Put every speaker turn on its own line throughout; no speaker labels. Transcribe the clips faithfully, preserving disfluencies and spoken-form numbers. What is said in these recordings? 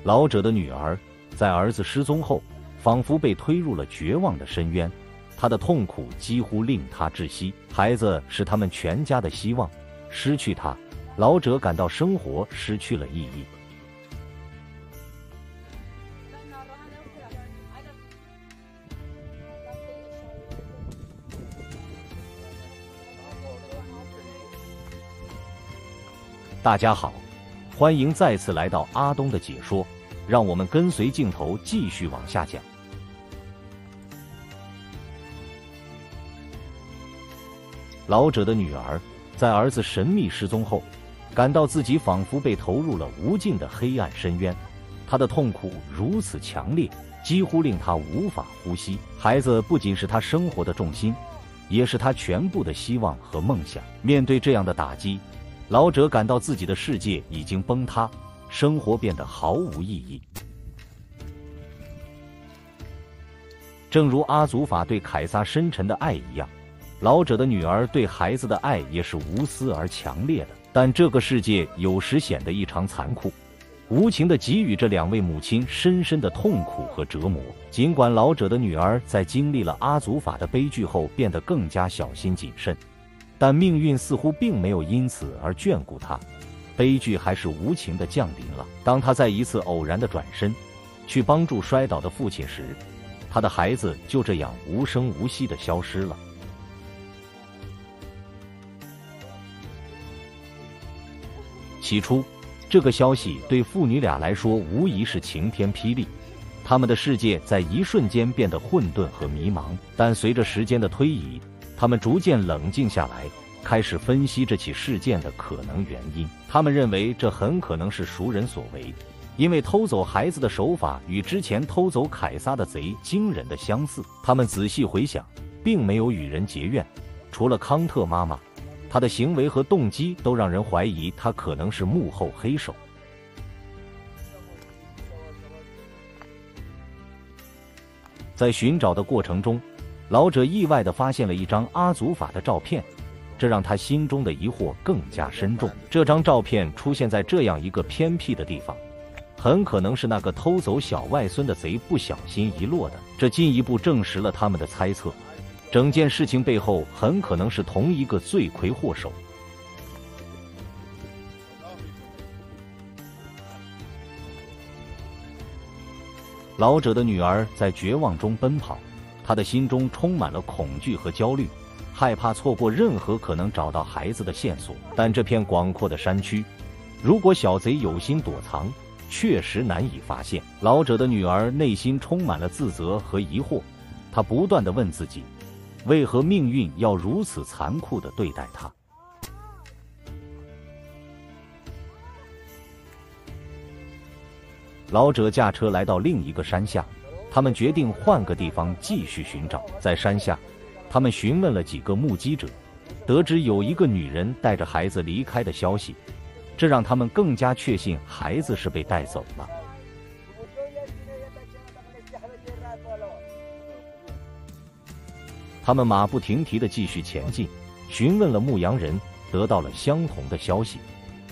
老者的女儿在儿子失踪后，仿佛被推入了绝望的深渊，她的痛苦几乎令她窒息。孩子是他们全家的希望，失去他，老者感到生活失去了意义。大家好，欢迎再次来到阿东的解说，让我们跟随镜头继续往下讲。老者的女儿在儿子神秘失踪后，感到自己仿佛被投入了无尽的黑暗深渊，她的痛苦如此强烈，几乎令她无法呼吸。孩子不仅是她生活的重心，也是她全部的希望和梦想。面对这样的打击，老者感到自己的世界已经崩塌，生活变得毫无意义。正如阿祖法对凯撒深沉的爱一样，老者的女儿对孩子的爱也是无私而强烈的。但这个世界有时显得异常残酷，无情地给予这两位母亲深深的痛苦和折磨。尽管老者的女儿在经历了阿祖法的悲剧后变得更加小心谨慎，但命运似乎并没有因此而眷顾他，悲剧还是无情地降临了。当他在一次偶然的转身去帮助摔倒的父亲时，他的孩子就这样无声无息地消失了。起初，这个消息对父女俩来说无疑是晴天霹雳，他们的世界在一瞬间变得混沌和迷茫。但随着时间的推移，他们逐渐冷静下来，开始分析这起事件的可能原因。他们认为这很可能是熟人所为，因为偷走孩子的手法与之前偷走凯撒的贼惊人的相似。他们仔细回想，并没有与人结怨，除了康特妈妈，她的行为和动机都让人怀疑她可能是幕后黑手。在寻找的过程中，老者意外地发现了一张阿祖法的照片，这让他心中的疑惑更加深重。这张照片出现在这样一个偏僻的地方，很可能是那个偷走小外孙的贼不小心遗落的，这进一步证实了他们的猜测。整件事情背后很可能是同一个罪魁祸首。老者的女儿在绝望中奔跑，她的心中充满了恐惧和焦虑，害怕错过任何可能找到孩子的线索。但这片广阔的山区，如果小贼有心躲藏，确实难以发现。老者的女儿内心充满了自责和疑惑，她不断地问自己，为何命运要如此残酷地对待她？老者驾车来到另一个山下，他们决定换个地方继续寻找。在山下，他们询问了几个目击者，得知有一个女人带着孩子离开的消息，这让他们更加确信孩子是被带走了。他们马不停蹄地继续前进，询问了牧羊人，得到了相同的消息。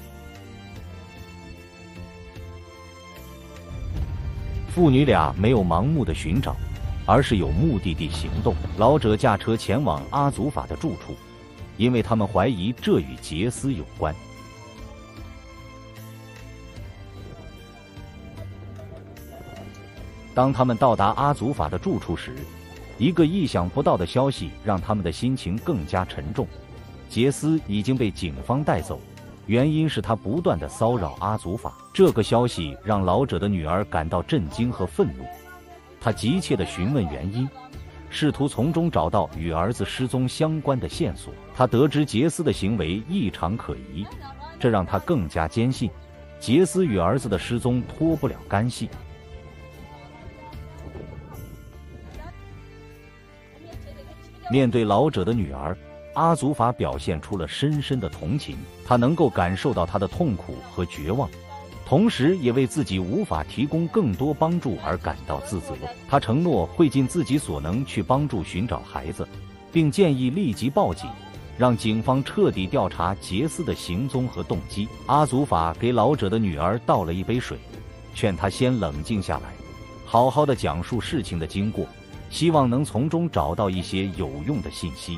父女俩没有盲目的寻找，而是有目的地行动。老者驾车前往阿祖法的住处，因为他们怀疑这与杰斯有关。当他们到达阿祖法的住处时，一个意想不到的消息让他们的心情更加沉重。杰斯已经被警方带走，原因是他不断地骚扰阿祖法。这个消息让老者的女儿感到震惊和愤怒，她急切地询问原因，试图从中找到与儿子失踪相关的线索。她得知杰斯的行为异常可疑，这让她更加坚信杰斯与儿子的失踪脱不了干系。面对老者的女儿，阿祖法表现出了深深的同情，他能够感受到她的痛苦和绝望，同时也为自己无法提供更多帮助而感到自责。他承诺会尽自己所能去帮助寻找孩子，并建议立即报警，让警方彻底调查杰斯的行踪和动机。阿祖法给老者的女儿倒了一杯水， 劝他先冷静下来，好好的讲述事情的经过，希望能从中找到一些有用的信息。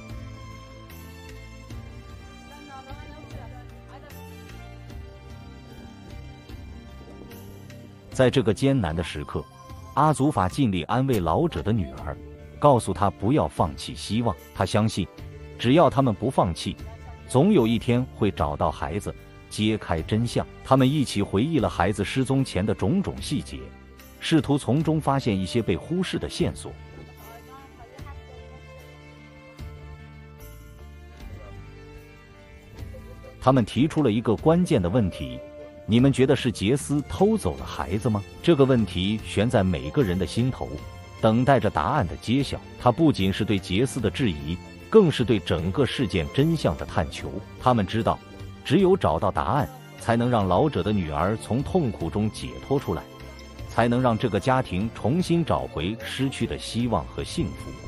在这个艰难的时刻，阿祖法尽力安慰老者的女儿，告诉她不要放弃希望。他相信，只要他们不放弃，总有一天会找到孩子，揭开真相。他们一起回忆了孩子失踪前的种种细节，试图从中发现一些被忽视的线索。他们提出了一个关键的问题：你们觉得是杰斯偷走了孩子吗？这个问题悬在每个人的心头，等待着答案的揭晓。它不仅是对杰斯的质疑，更是对整个事件真相的探求。他们知道，只有找到答案，才能让老者的女儿从痛苦中解脱出来，才能让这个家庭重新找回失去的希望和幸福。